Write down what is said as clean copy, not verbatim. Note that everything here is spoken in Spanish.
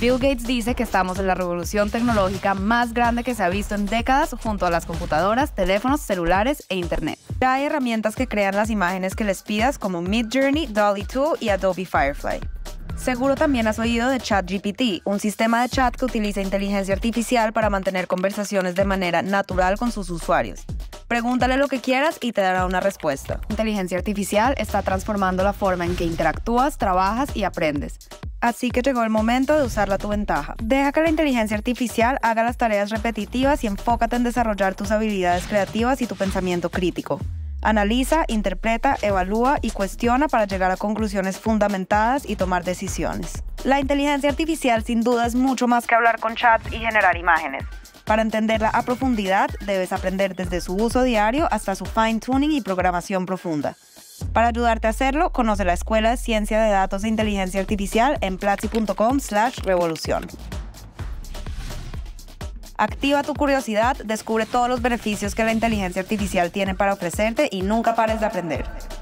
Bill Gates dice que estamos en la revolución tecnológica más grande que se ha visto en décadas junto a las computadoras, teléfonos, celulares e internet. Ya hay herramientas que crean las imágenes que les pidas como Midjourney, DALL-E 2 y Adobe Firefly. Seguro también has oído de ChatGPT, un sistema de chat que utiliza inteligencia artificial para mantener conversaciones de manera natural con sus usuarios. Pregúntale lo que quieras y te dará una respuesta. La inteligencia artificial está transformando la forma en que interactúas, trabajas y aprendes. Así que llegó el momento de usarla a tu ventaja. Deja que la inteligencia artificial haga las tareas repetitivas y enfócate en desarrollar tus habilidades creativas y tu pensamiento crítico. Analiza, interpreta, evalúa y cuestiona para llegar a conclusiones fundamentadas y tomar decisiones. La inteligencia artificial sin duda es mucho más que hablar con chats y generar imágenes. Para entenderla a profundidad, debes aprender desde su uso diario hasta su fine-tuning y programación profunda. Para ayudarte a hacerlo, conoce la Escuela de Ciencia de Datos e Inteligencia Artificial en platzi.com/revolución. Activa tu curiosidad, descubre todos los beneficios que la inteligencia artificial tiene para ofrecerte y nunca pares de aprender.